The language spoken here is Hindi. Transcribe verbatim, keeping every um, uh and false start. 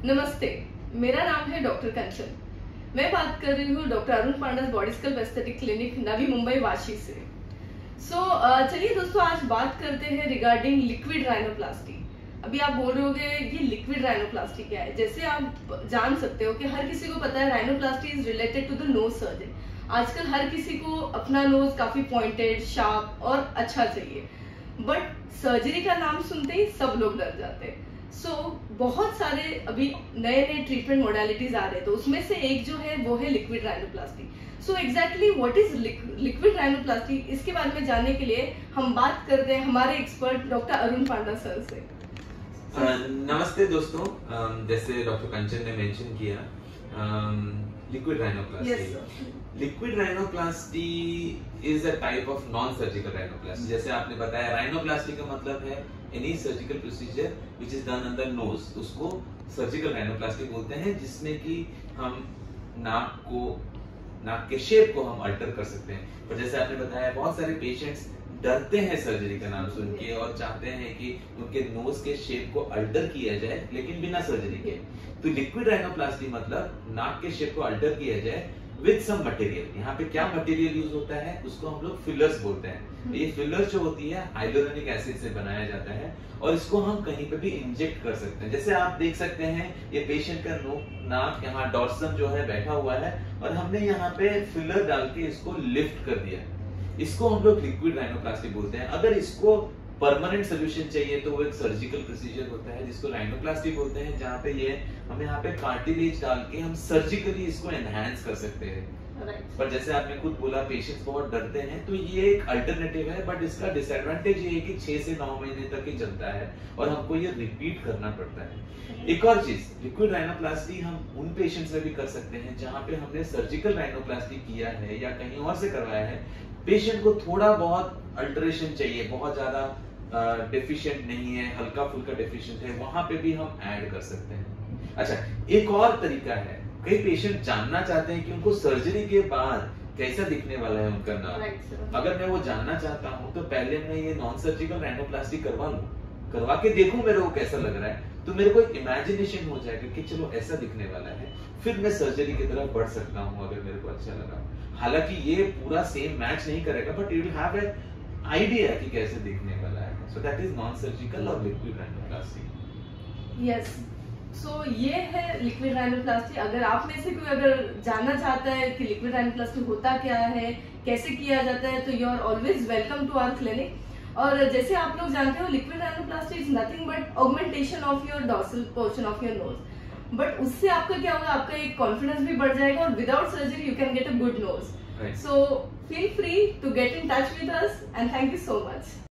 नमस्ते, मेरा नाम है डॉक्टर कंचन। मैं बात कर रही हूँ doctor Arun Panda body sculpt aesthetic clinic Navi Mumbai Vashi से। सो so, चलिए दोस्तों, आज बात करते हैं रिगार्डिंग लिक्विड राइनोप्लास्टी। अभी आप बोल रहे होगे ये लिक्विड राइनोप्लास्टी क्या है। जैसे आप जान सकते हो कि हर किसी को पता है rhinoplasty is related to the nose surgery. आजकल हर किसी को अपना नोज काफी पॉइंटेड, शार्प और अच्छा चाहिए, बट सर्जरी का नाम सुनते ही सब लोग डर जाते हैं। सो so, बहुत सारे अभी नए नए ट्रीटमेंट मोडालिटीज आ रहे हैं, तो उसमें से एक जो है वो है liquid rhinoplasty. So exactly what is liquid rhinoplasty, इसके बारे में जानने के लिए हम बात करते हैं हमारे expert doctor Arun Panda sir से। नमस्ते दोस्तों, जैसे डॉक्टर कंचन ने मेंशन किया, liquid rhinoplasty liquid rhinoplasty is a type of non surgical rhinoplasty. जैसे आपने बताया, राइनोप्लास्टी का मतलब है any surgical procedure which is done under nose, उसको सर्जिकल राइनोप्लास्टी बोलते हैं, जिसमें कि हम नाक को नाक के शेप को हम अल्टर कर सकते हैं। पर जैसे आपने बताया, बहुत सारे पेशेंट्स डरते हैं सर्जरी का नाम सुन के और चाहते हैं कि उनके नोज के शेप को अल्टर किया जाए, लेकिन बिना सर्जरी के। तो लिक्विड राइनोप्लास्टी मतलब नाक के शेप को अल्टर किया जाए विद सम मटेरियल। यहाँ पे क्या मटेरियल यूज होता है, उसको हम लोग फिलर्स बोलते हैं। ये फिलर जो होती है हाइलोरोनिक एसिड से बनाया जाता है और इसको हम कहीं पे भी इंजेक्ट कर सकते हैं। जैसे आप देख सकते हैं, ये पेशेंट का नाक यहाँ डॉर्सम जो है बैठा हुआ है और हमने यहाँ पे फिलर डाल के इसको लिफ्ट कर दिया। इसको हम लोग लिक्विड राइनोप्लास्टी बोलते हैं। अगर इसको परमानेंट सोल्यूशन चाहिए तो वो एक सर्जिकल प्रोसीजर होता है जिसको राइनोप्लास्टी बोलते हैं, जहाँ पे ये हम यहाँ पे कार्टिलेज डाल के हम सर्जिकली इसको एनहांस कर सकते हैं। right. पर जैसे आपने खुद बोला, पेशेंट्स बहुत डरते हैं, तो ये एक अल्टरनेटिव है, बट इसका डिसएडवांटेज ये है कि छह से नौ महीने तक ही चलता है और हमको ये रिपीट करना पड़ता है। एक और चीज, लिक्विड राइनोप्लास्टी हम उन पेशेंट्स में भी कर सकते हैं जहाँ पे हमने सर्जिकल राइनोप्लास्टी किया है या कहीं और से करवाया है, पेशेंट को थोड़ा बहुत अल्टरेशन चाहिए, बहुत ज्यादा डेफिशिएंट नहीं है, हल्का फुल्का डेफिशिएंट है, वहां पे भी हम ऐड कर सकते हैं। अच्छा, एक और तरीका है, कई पेशेंट जानना चाहते हैं कि उनको सर्जरी के बाद कैसा दिखने वाला है उनका नाक। अगर मैं वो जानना चाहता हूँ तो पहले मैं ये नॉन सर्जिकल राइनोप्लास्टी करवा लूं, करवा के देखूं मेरे को कैसा लग रहा है, तो मेरे को एक इमेजिनेशन हो जाएगा कि चलो ऐसा दिखने वाला है, फिर मैं सर्जरी की तरफ बढ़ सकता हूँ अगर मेरे को अच्छा लगा। हालांकि ये पूरा सेम मैच नहीं करेगा, but you will have a idea कि कैसे दिखने वाला है। So that is non surgical और लिक्विड राइनोप्लास्टी। यस, सो ये है लिक्विड राइनोप्लास्टी। अगर आप में से कोई अगर जानना चाहता है कि लिक्विड राइनोप्लास्टी होता क्या है, कैसे किया जाता है, तो you are always welcome to our clinic. और जैसे आप लोग जानते हो, liquid rhinoplasty is nothing but augmentation of your dorsal portion of your nose. But उससे आपका क्या होगा, आपका एक कॉन्फिडेंस भी बढ़ जाएगा और without surgery you can get a good nose. So feel free to get in touch with us and thank you so much.